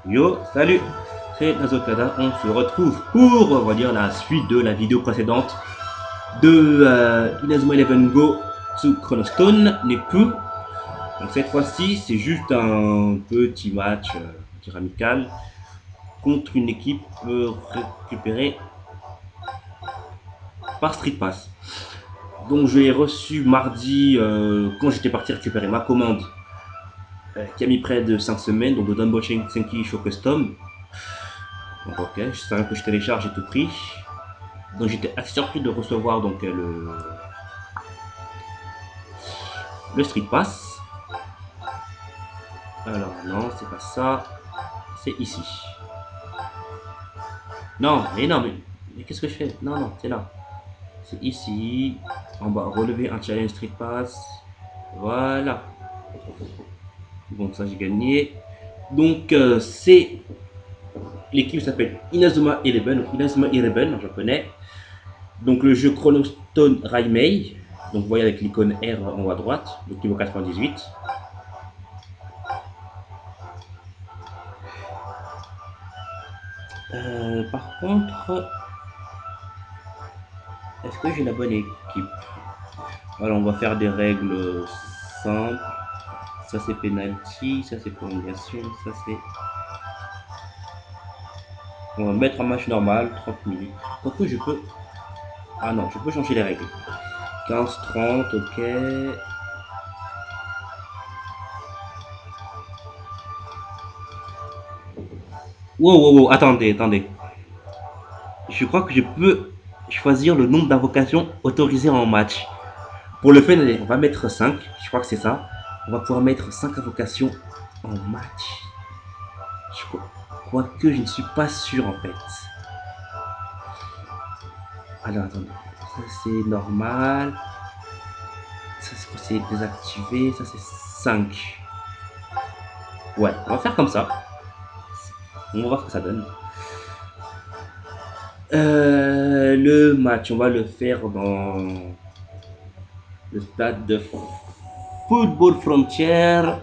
Yo, salut, c'est Nazokada, on se retrouve pour, on va dire, la suite de la vidéo précédente de Inazuma Eleven Go to Chronostone n'est plus. Donc cette fois-ci, c'est juste un petit match amical contre une équipe récupérée par Street Pass. Donc je l'ai reçu mardi quand j'étais parti récupérer ma commande qui a mis près de 5 semaines, donc le Dumbo Senki Show Custom. Donc ok, je savais que je télécharge et tout pris. Donc j'étais assez surpris de recevoir donc le Street Pass. Alors non, c'est pas ça, c'est ici. Non, mais qu'est-ce que je fais? Non, non, c'est là. C'est ici. En bas, relever un challenge Street Pass. Voilà. Bon, ça j'ai gagné. Donc c'est l'équipe s'appelle Inazuma Eleven. Donc Inazuma Eleven, je connais. Donc le jeu Chronostone Raimei. Donc vous voyez avec l'icône R en haut à droite, donc niveau 98. Par contre, est-ce que j'ai la bonne équipe? Alors on va faire des règles simples. Ça c'est penalty, ça c'est prolongation, ça c'est... On va mettre un match normal, 30 minutes. Pourquoi je peux... Ah non, je peux changer les règles. 15-30, ok. Wow, wow, wow, attendez, attendez. Je crois que je peux choisir le nombre d'invocations autorisées en match. Pour le fun, on va mettre 5. Je crois que c'est ça. On va pouvoir mettre 5 invocations en match. Je crois que je ne suis pas sûr en fait. Alors attendez. Ça c'est normal. Ça c'est désactivé. Ça c'est 5. Ouais, on va faire comme ça. On va voir ce que ça donne. Le match, on va le faire dans le stade de Football Frontière.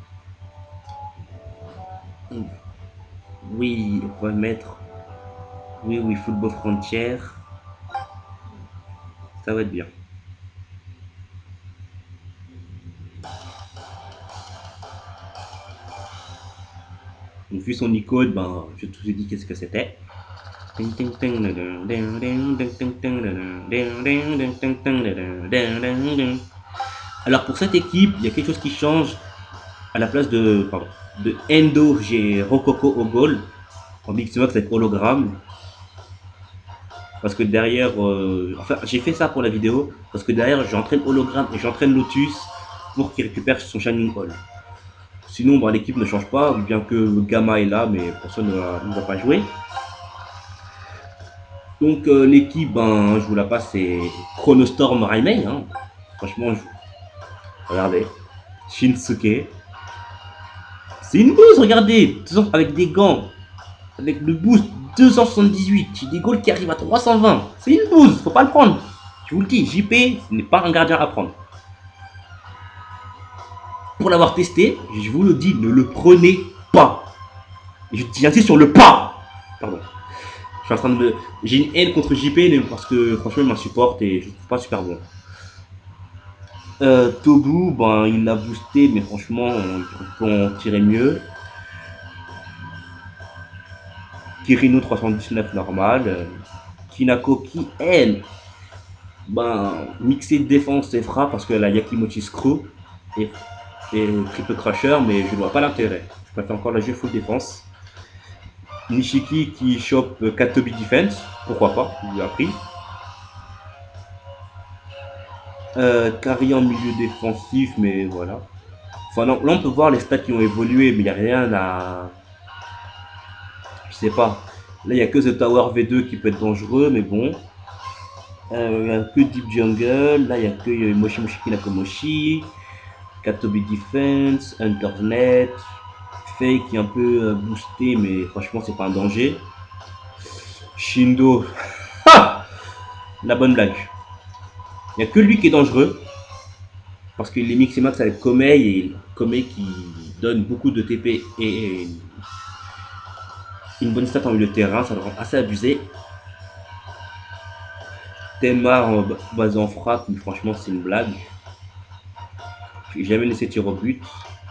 Oui, on va mettre. Oui, oui, Football Frontière. Ça va être bien. Donc, vu son icône, ben, je vous ai dit qu'est-ce que c'était. Alors pour cette équipe, il y a quelque chose qui change. À la place de Endo, j'ai Rococo au goal. En Big Smoke, c'est hologramme. Parce que derrière, enfin, j'ai fait ça pour la vidéo. Parce que derrière, j'entraîne hologramme et j'entraîne Lotus pour qu'il récupère son Shining Hall. Sinon, ben, l'équipe ne change pas, bien que Gamma est là, mais personne ne va pas jouer. Donc l'équipe, ben, je vous la passe, c'est Chronostorm Raimei. Hein. Franchement, regardez. Shinsuke. C'est une bouse, regardez. Avec des gants. Avec le boost 278. J'ai des goals qui arrivent à 320. C'est une bouse, faut pas le prendre. Je vous le dis, JP n'est pas un gardien à prendre. Pour l'avoir testé, je vous le dis, ne le prenez pas. J'insiste sur le pas. Pardon. Je suis en train de me... J'ai une haine contre JP parce que franchement il m'insupporte et je ne trouve pas super bon. Tobu, ben, il l'a boosté, mais franchement, on peut en tirer mieux. Kirino 319 normal. Kinako qui, elle, ben, mixer défense et frappe parce qu'elle a Yakimochi Screw et triple crusher, mais je ne vois pas l'intérêt. Je préfère encore la jouer full défense. Nishiki qui chope Katobi Defense, pourquoi pas, il lui a pris. Kari en milieu défensif, mais voilà. Enfin, non, là on peut voir les stats qui ont évolué, mais il n'y a rien à. Je sais pas. Là il n'y a que The Tower V2 qui peut être dangereux, mais bon. Il n'y a que Deep Jungle, là il n'y a que Moshi Moshiki Nakomoshi, Katobi Defense, Hunter's Net, Fake qui est un peu boosté, mais franchement c'est pas un danger. Shindo, la bonne blague. Il n'y a que lui qui est dangereux. Parce qu'il est mixé max avec Komei et Komei qui donne beaucoup de TP et une bonne stat en milieu de terrain, ça le rend assez abusé. Temar en base en frappe, mais franchement c'est une blague. J'ai jamais laissé tir au but.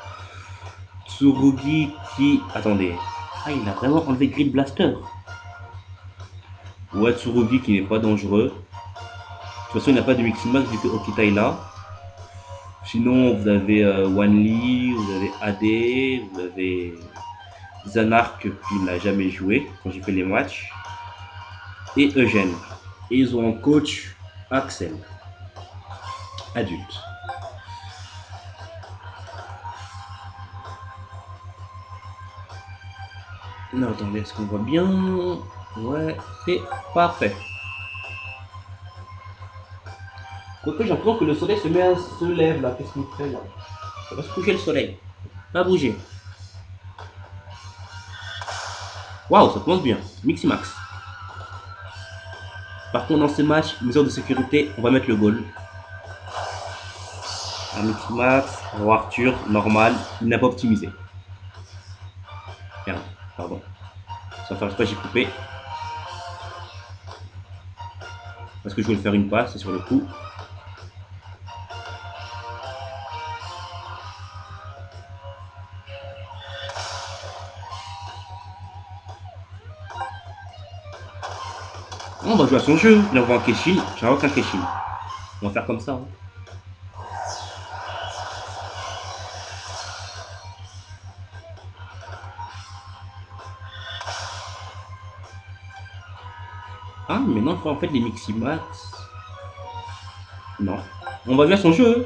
Tsurugi qui... Attendez. Ah, il a vraiment enlevé Grid Blaster. Ouais, Tsurugi qui n'est pas dangereux. De toute façon, il n'a pas de Miximax vu que Okita est là. Sinon, vous avez Wanli, vous avez AD, vous avez Zanark qui n'a jamais joué quand j'ai fait les matchs. Et Eugène. Et ils ont un coach Axel, adulte. Non, attendez, est-ce qu'on voit bien? Ouais, c'est parfait. Quoique j'ai l'impression que le soleil se lève là, qu'est-ce qu'il fait là? Ça va se coucher le soleil. Pas bouger. Waouh, ça commence bien. Miximax. Par contre, dans ces matchs, mesure de sécurité, on va mettre le goal. Un Miximax, Arthur, normal, il n'a pas optimisé. Merde, pardon. Ça va faire exprès, j'ai coupé. Parce que je voulais faire une passe, c'est sur le coup. On va jouer à son jeu. Il envoie un Keshin. J'invoque aucun Keshin. On va faire comme ça. Hein. Ah, mais non, en fait, les Miximax. Non. On va jouer à son jeu.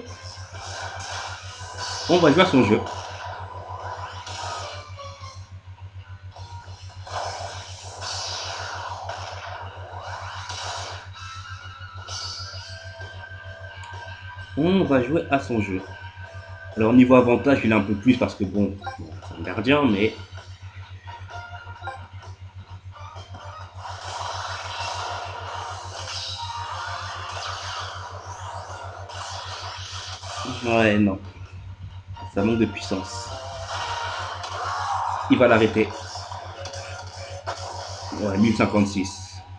On va jouer à son jeu. On va jouer à son jeu. Alors, niveau avantage, il a un peu plus parce que bon c'est un gardien, mais. Ouais, non. Ça manque de puissance. Il va l'arrêter. Ouais, 1056.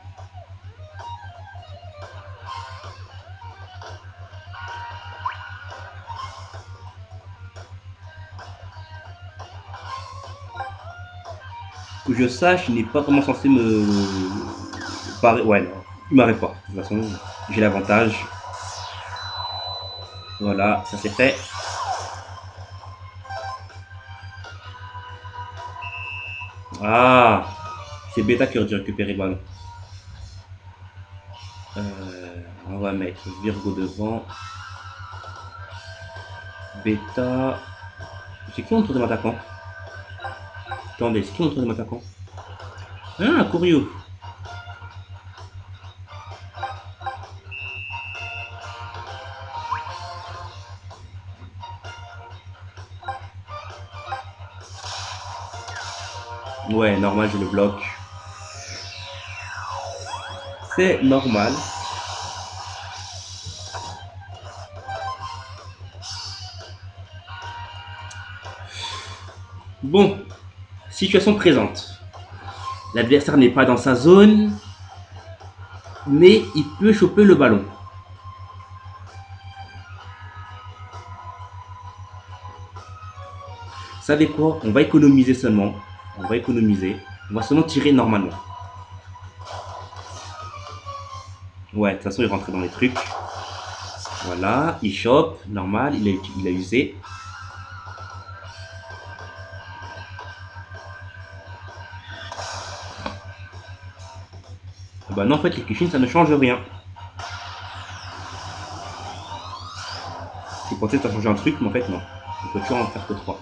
Que je sache, il n'est pas vraiment censé me. Ouais, non. Il m'arrête pas. De toute façon, j'ai l'avantage. Voilà, ça c'est fait. Ah, c'est Beta qui aurait dû récupérer le ballon. On va mettre Virgo devant. Beta. C'est qui mon troisième attaquant? Attendez, c'est qui mon troisième attaquant? Ah, Kuryu. Ouais, normal, je le bloque. C'est normal. Bon, situation présente. L'adversaire n'est pas dans sa zone, mais il peut choper le ballon. Vous savez quoi? On va économiser seulement. On va économiser. On va seulement tirer normalement. Ouais, de toute façon, il rentre dans les trucs. Voilà, il chope, normal, il a usé. Bah non, en fait, les Kishin, ça ne change rien. Je pensais que ça changeait un truc, mais en fait, non. On peut toujours en faire que 3.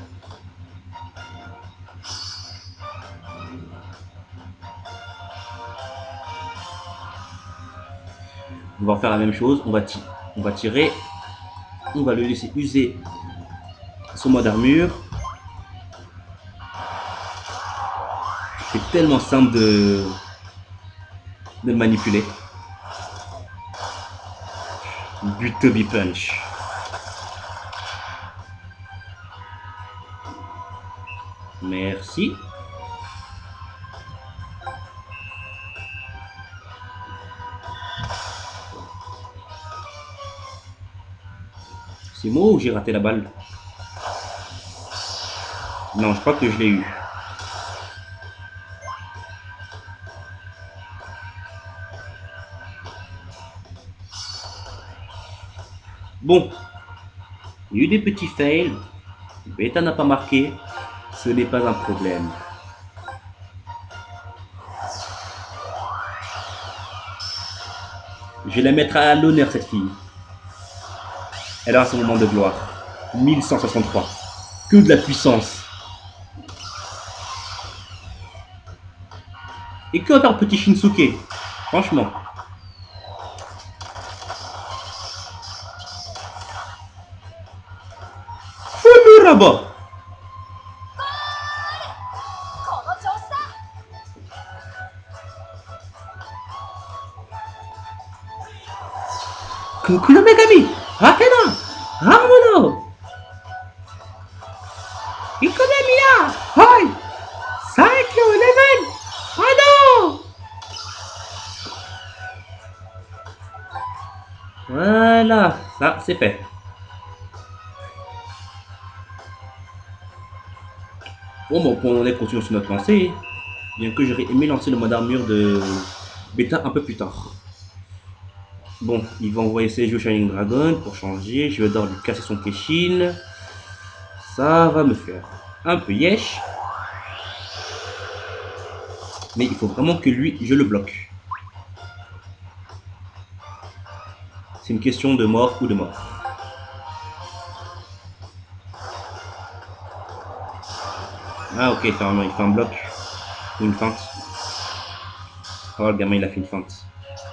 On va faire la même chose, on va tirer. On va le laisser user son mode armure. C'est tellement simple de le manipuler. But Toby Punch. Merci. C'est moi ou j'ai raté la balle? Non, je crois que je l'ai eu. Bon, il y a eu des petits fails. Beta n'a pas marqué. Ce n'est pas un problème. Je vais la mettre à l'honneur, cette fille. Elle a son moment de gloire. 1163. Que de la puissance. Et que faire petit Shinsuke? Franchement. Fous-le là-bas. Kuno Megami. Hakena. Hamono. Ikonemiya. Hoi. Saikyo Eleven. Hado. Voilà, ça c'est fait. Bon, on est continué sur notre lancée. Bien que j'aurais aimé lancer le mode armure de bêta un peu plus tard. Bon, il va envoyer ses jeux Shining Dragon pour changer. Je vais d'abord lui casser son Keshin. Ça va me faire un peu yesh. Mais il faut vraiment que lui, je le bloque. C'est une question de mort ou de mort. Ah ok, il fait un bloc. Ou une feinte. Oh, le gamin il a fait une feinte.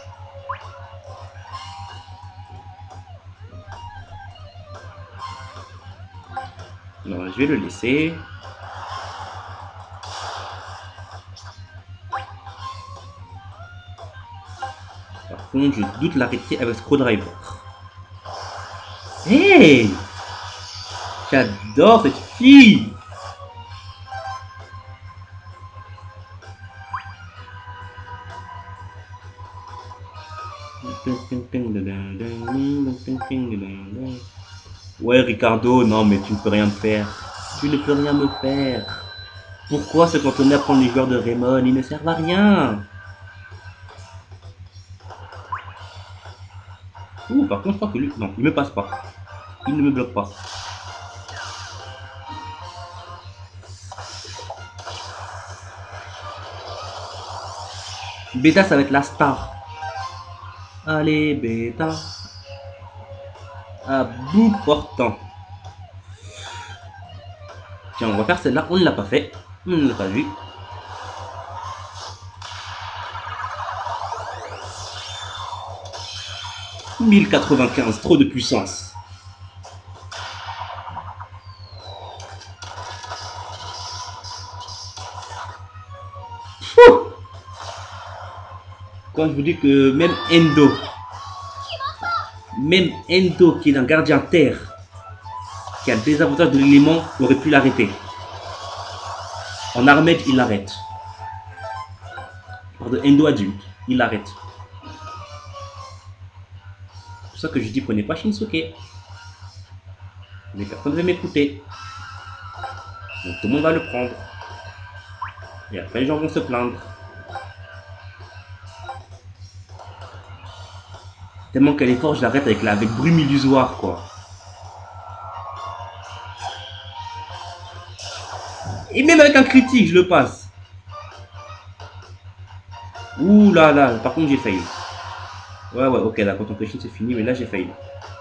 Non, je vais le laisser. Par contre, je doute l'arrêter avec Screwdriver. Hey! J'adore cette fille! Ouais, Ricardo, non, mais tu ne peux rien me faire. Tu ne peux rien me faire. Pourquoi se cantonner à prendre les joueurs de Raymond? Ils ne servent à rien. Ouh, par contre, je crois que lui... Non, il me passe pas. Il ne me bloque pas. Beta, ça va être la star. Allez, Beta. À bout portant. Tiens, on va faire celle-là. On ne l'a pas fait. On ne l'a pas vu. « 1095, trop de puissance. » Quand je vous dis que même Endo qui est un gardien terre, qui a le désavantage de l'élément, aurait pu l'arrêter. En Armed, il l'arrête. Pour de Endo adulte, il l'arrête. C'est pour ça que je dis prenez pas Shinsuke. Mais personne ne veut m'écouter. Donc tout le monde va le prendre. Et après les gens vont se plaindre. Tellement qu'elle est forte, je l'arrête avec brume illusoire quoi. Et même avec un critique, je le passe. Ouh là là, par contre j'ai failli. Ouais, ok, d'accord, ton péché c'est fini, mais là j'ai failli.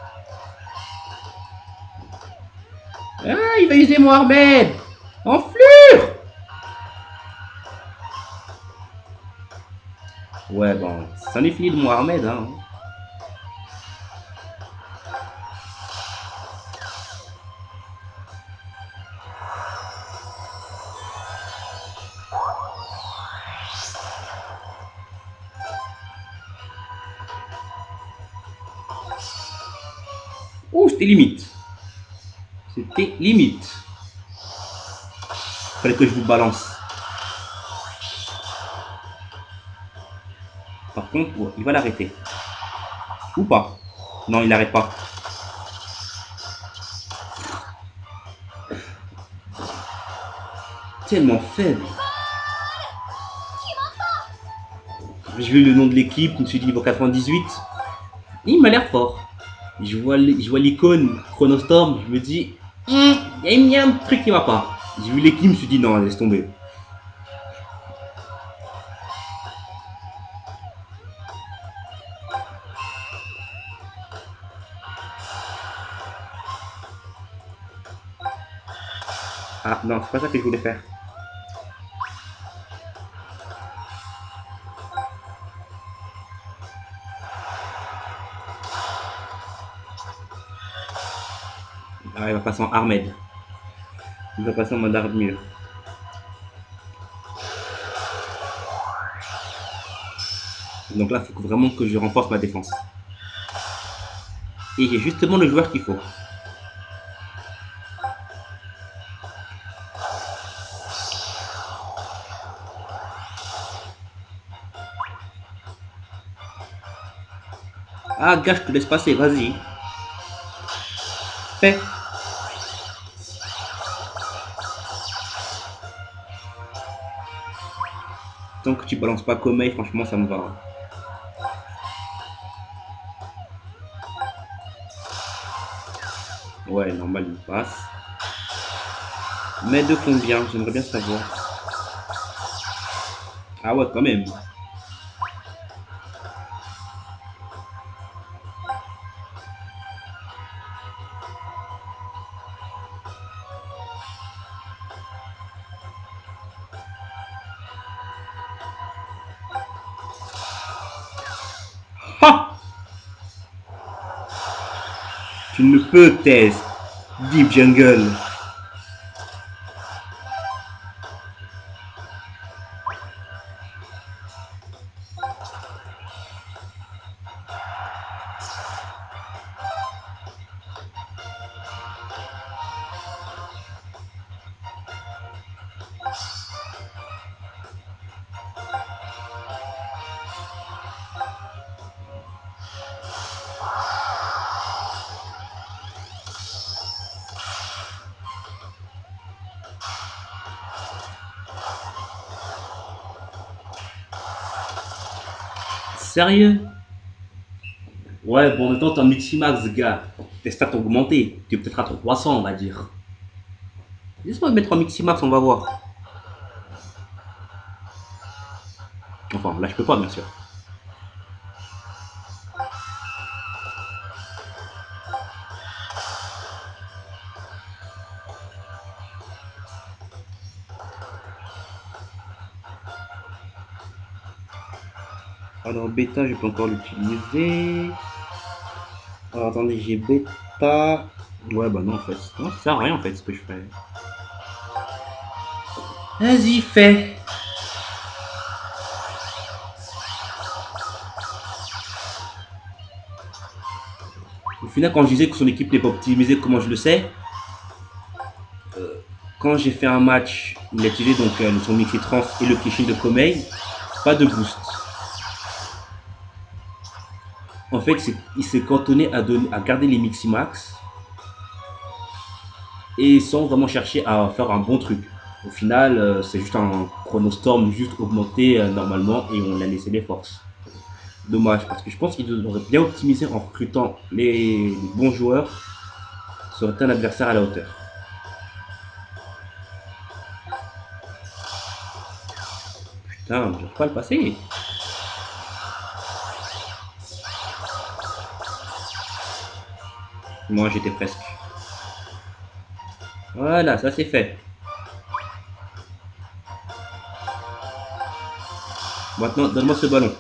Ah, il va user Mohamed. Enflure. Ouais, bon, ça en est fini de Mohamed, hein. Ouh, c'était limite. C'était limite. Fallait que je vous balance. Par contre, ouais, il va l'arrêter. Ou pas. Non, il n'arrête pas. tellement faible. J'ai vu le nom de l'équipe, je me suis dit, bon, 98. Il m'a l'air fort. Je vois l'icône Chronostorm, je me dis, il y a un truc qui va pas. J'ai vu l'équipe, je me suis dit, non, laisse tomber. Ah non, c'est pas ça que je voulais faire. Ah, il va passer en Armed. Il va passer en mode armure. Donc là, il faut vraiment que je renforce ma défense. Et j'ai justement le joueur qu'il faut. Ah, gars, je te laisse passer, vas-y. Fais. Tant que tu balances pas Komei, franchement, ça me va. Ouais, normal, il passe. Mais de combien? J'aimerais bien savoir. Ah ouais, quand même. Ha! Tu ne peux test. Deep Jungle. Sérieux? Ouais, bon, en même temps, t'es en Multimax, gars. Tes stats ont augmenté. Tu es peut-être à 300, on va dire. Laisse-moi mettre en Multimax, on va voir. Enfin, là, je peux pas, bien sûr. Alors, bêta, je peux encore l'utiliser. Alors, attendez, j'ai bêta. Ouais, bah non, en fait. Non, ça sert à rien, en fait, ce que je fais. Vas-y, fais. Au final, quand je disais que son équipe n'est pas optimisée, comment je le sais? Quand j'ai fait un match, il a utilisé donc son Mickey Trans et le Kishin de Komei, pas de boost. En fait, il s'est cantonné à garder les Miximax et sans vraiment chercher à faire un bon truc. Au final, c'est juste un chronostorm juste augmenté normalement et on a laissé les forces. Dommage, parce que je pense qu'il aurait bien optimisé en recrutant les bons joueurs. Ça aurait été un adversaire à la hauteur. Putain, je ne pas le passer. Moi, j'étais presque. Voilà, ça c'est fait. Maintenant, donne-moi ce ballon.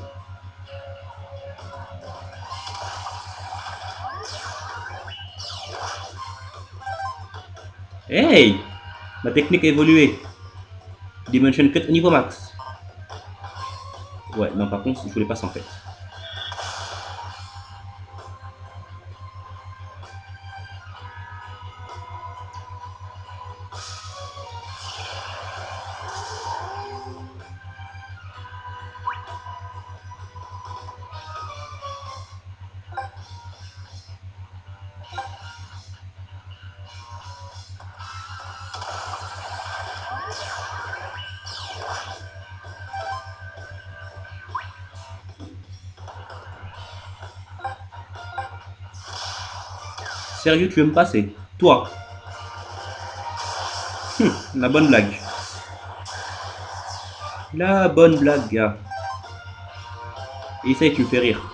Hey! Ma technique a évolué. Dimension Cut au niveau max. Ouais, non, par contre, je voulais pas en fait. Sérieux, tu veux me passer? Toi. La bonne blague. La bonne blague, gars. Essaye, tu me fais rire.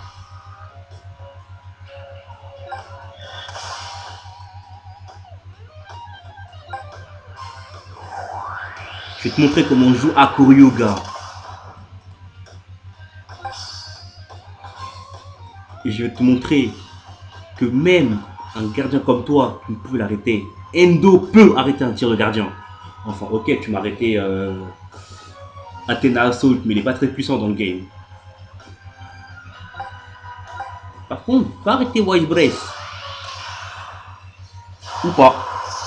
Je vais te montrer comment on joue à Koryo, gars. Et je vais te montrer que même un gardien comme toi, tu peux l'arrêter. Endo peut arrêter un tir de gardien. Enfin, ok, tu m'as arrêté Athena Assault, mais il est pas très puissant dans le game. Par contre, va arrêter Wise Brace. Ou pas.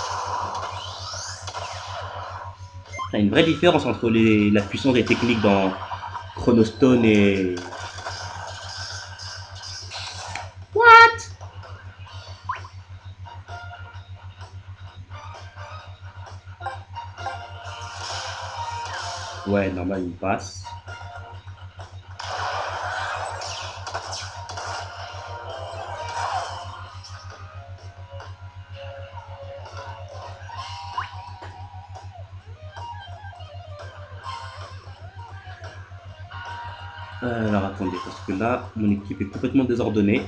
Il y a une vraie différence entre la puissance des techniques dans Chronostone et... What? Ouais, normal, il passe. Alors attendez, parce que là, mon équipe est complètement désordonnée.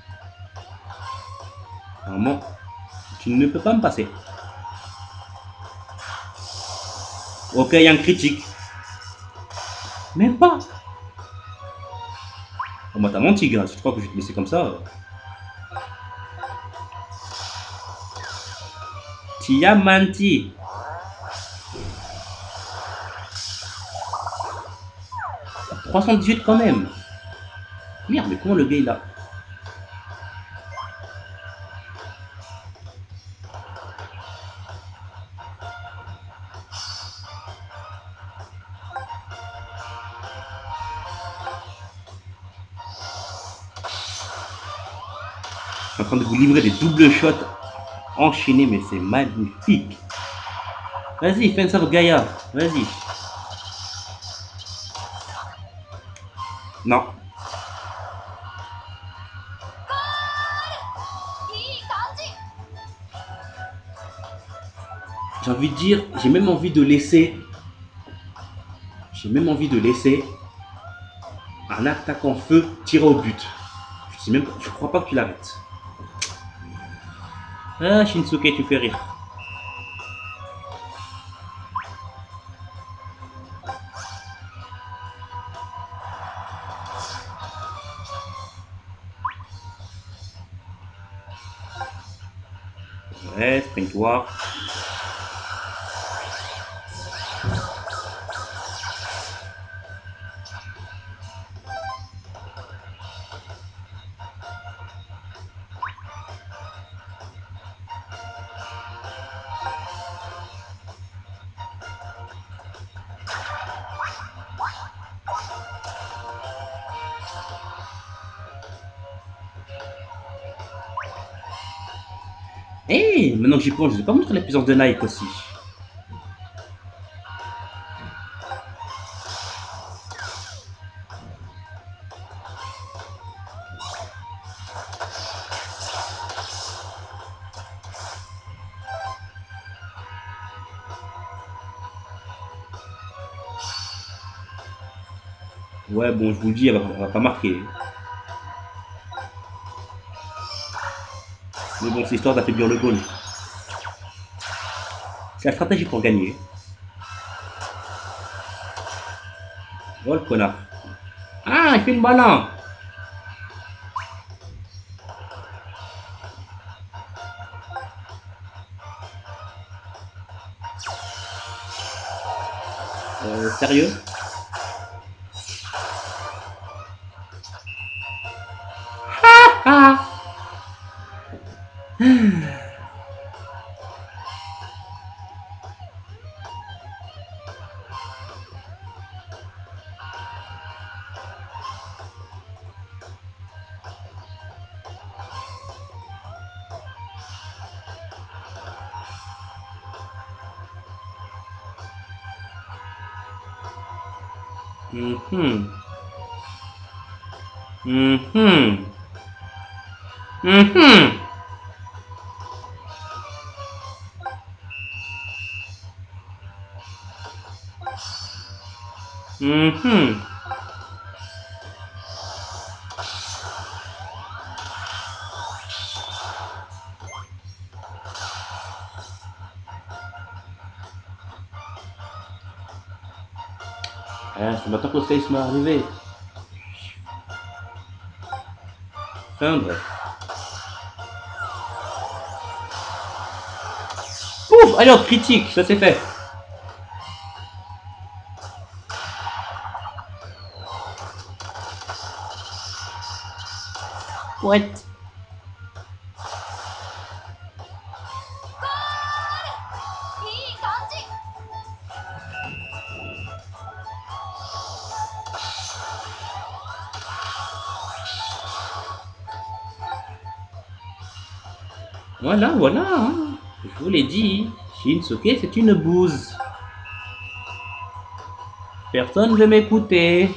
Normalement, tu ne peux pas me passer. Ok, il y a un critique. Même pas. Oh, moi, t'as menti, gars. Je crois que je vais te laisser comme ça. Tu as menti. 318 quand même. Merde, mais comment le gars il a... Je suis en train de vous livrer des doubles shots enchaînés, mais c'est magnifique. Vas-y, fais ça au Gaïa. Vas-y. Non. J'ai envie de dire, j'ai même envie de laisser... J'ai même envie de laisser un attaquant feu tirer au but. Je crois pas que tu l'arrêtes. Ah, Shinsuke, tu fais rire. Ouais, sprint-toi. Eh, maintenant que j'y pense, je vais pas montrer la puissance de Nike aussi. Ouais, bon, je vous le dis, elle va pas marquer. Mais bon, c'est histoire d'affaiblir le goal. C'est la stratégie pour gagner. Oh le connard. Ah, il fait le malin. Sérieux? Ah. Mhm. Mhm. Mhm. Mhm. Ah, c'est maintenant que le stage m'est arrivé. Enfin bref. Pouf! Allez, on critique, ça c'est fait. Ouais. Voilà, voilà. Hein. Je vous l'ai dit. Shinsuke, c'est une bouse. Personne ne veut m'écouter.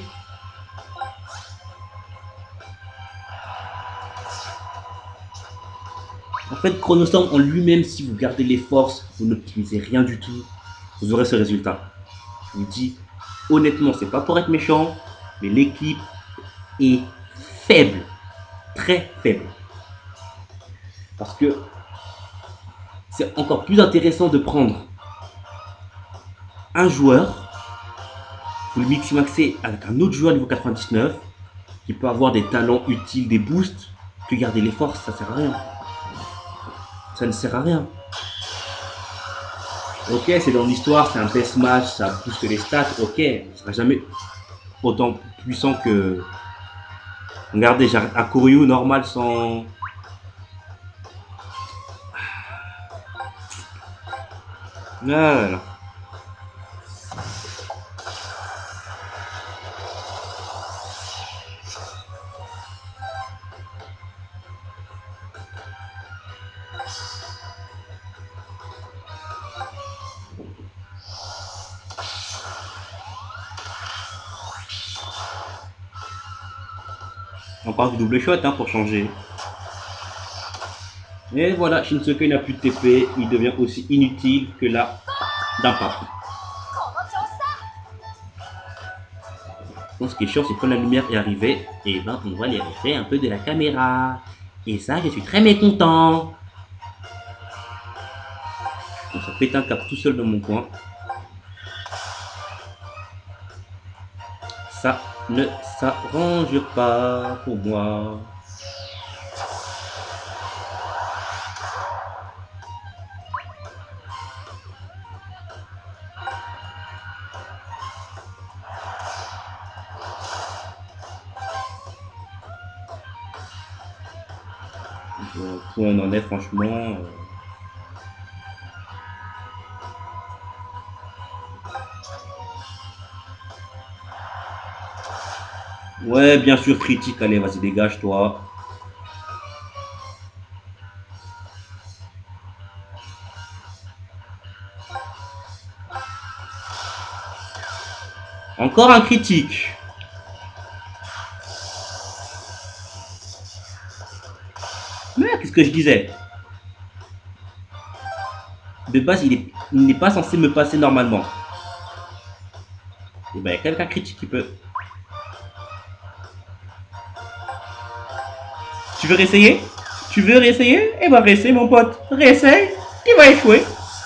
En fait, Chronostorm en lui-même, si vous gardez les forces, vous n'optimisez rien du tout, vous aurez ce résultat. Je vous dis, honnêtement, c'est pas pour être méchant, mais l'équipe est faible. Très faible. Parce que c'est encore plus intéressant de prendre un joueur, vous le mixer avec un autre joueur niveau 99, qui peut avoir des talents utiles, des boosts, que garder les forces, ça sert à rien. Ça ne sert à rien. Ok, c'est dans l'histoire, c'est un test match, ça booste les stats, ok, ça sera jamais autant puissant que. Regardez, j'arrête un Koryu normal sans. Ah là là. On parle du double shot hein, pour changer. Et voilà, Shinsuke n'a plus de TP, il devient aussi inutile que là d'impact. Donc ce qui est chiant, c'est quand la lumière est arrivée, et ben on voit les reflets un peu de la caméra. Et ça, je suis très mécontent. Donc ça pète un cap tout seul dans mon coin. Ça ne s'arrange pas pour moi. Où on en est franchement. Ouais, bien sûr, critique, allez, vas-y, dégage-toi. Encore un critique. Mais qu'est-ce que je disais? De base, il n'est pas censé me passer normalement. Et ben, il y a quelqu'un critique qui peut. Tu veux réessayer? Tu veux réessayer? Eh ben, réessaye, mon pote. Réessaye. Tu vas échouer.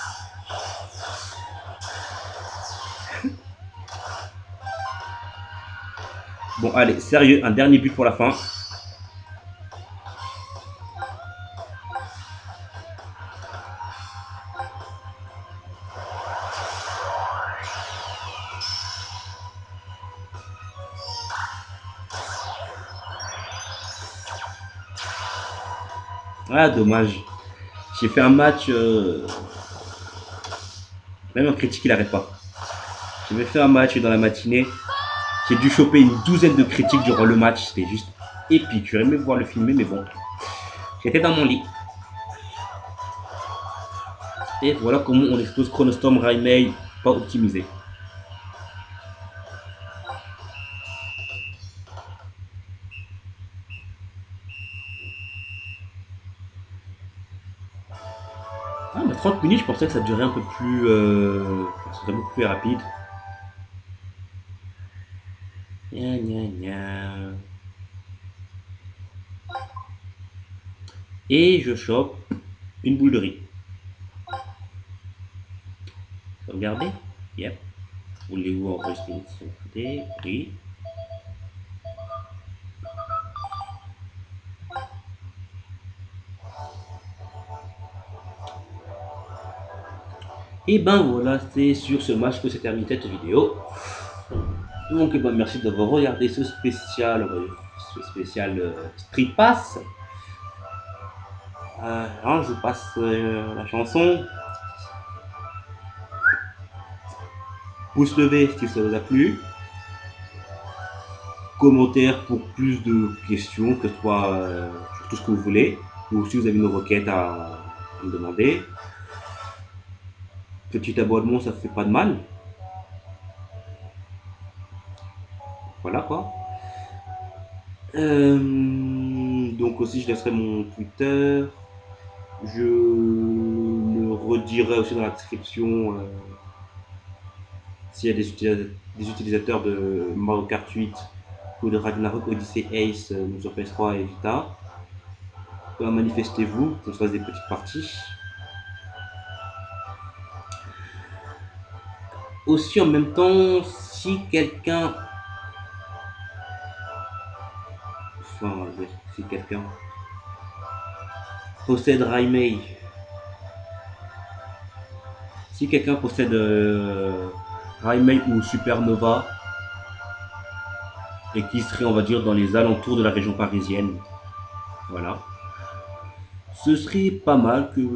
Bon, allez, sérieux, un dernier but pour la fin. Ah, dommage. J'ai fait un match. Même un critique, il n'arrête pas. J'avais fait un match dans la matinée. J'ai dû choper une douzaine de critiques durant le match. C'était juste épique. J'aurais aimé voir le filmer, mais bon. J'étais dans mon lit. Et voilà comment on explose Chronostorm Raimei pas optimisé. Ah, mais 30 minutes, je pensais que ça durait un peu plus. Ça serait beaucoup plus rapide. Gna, gna, gna. Et je chope une boule de riz. Regardez. Yep. Voulez-vous enregistrer une société? Oui. Et ben voilà, c'est sur ce match que s'est terminée cette vidéo. Donc eh ben, merci d'avoir regardé ce spécial Street Pass. Hein, je vous passe la chanson. Pouce levé si ça vous a plu. Commentaire pour plus de questions, que ce soit sur tout ce que vous voulez. Ou si vous avez une requête à me demander. Petit abonnement, ça fait pas de mal. Voilà quoi. Donc aussi, je laisserai mon Twitter. Je le redirai aussi dans la description s'il y a des utilisateurs de Mario Kart 8 ou de Ragnarok Odyssey Ace sur PS3 et Vita. Manifestez-vous, qu'on se fasse des petites parties. Aussi en même temps, si quelqu'un... Enfin, si quelqu'un possède Raimei, si quelqu'un possède Raimei ou Supernova et qui serait, on va dire, dans les alentours de la région parisienne, voilà, ce serait pas mal que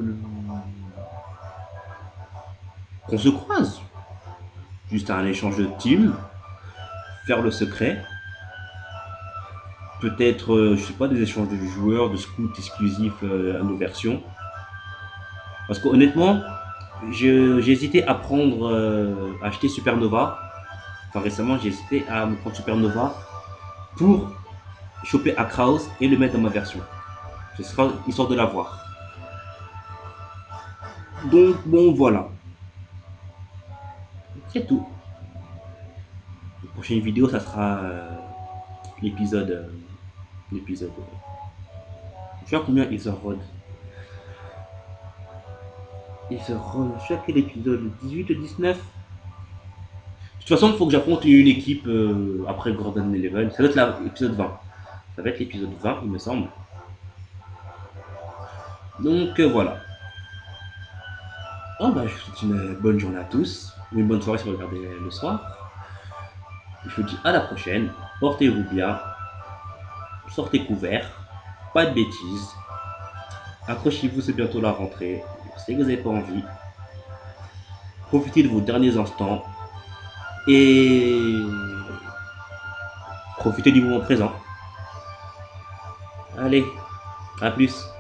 qu'on se croise. Juste un échange de team, faire le secret. Peut-être, je sais pas, des échanges de joueurs, de scouts exclusifs à nos versions. Parce que honnêtement, j'ai hésité à prendre, acheter Supernova. Enfin récemment, j'ai hésité à me prendre Supernova pour choper Akraus et le mettre dans ma version. Ce sera histoire de l'avoir. Donc bon, voilà. C'est tout. La prochaine vidéo, ça sera l'épisode. l'épisode. Je sais pas combien ils en rodent. Ils se rodent. Je sais pas quel épisode, 18 ou 19. De toute façon, il faut que j'affronte une équipe après Gordon Eleven. Ça doit être l'épisode 20. Ça va être l'épisode 20, il me semble. Donc voilà. Oh, bah, je vous souhaite une bonne journée à tous. Ou une bonne soirée si vous regardez le soir. Je vous dis à la prochaine. Portez-vous bien. Sortez couverts. Pas de bêtises. Accrochez-vous, c'est bientôt la rentrée. Je sais que vous n'avez pas envie. Profitez de vos derniers instants. Et profitez du moment présent. Allez, à plus.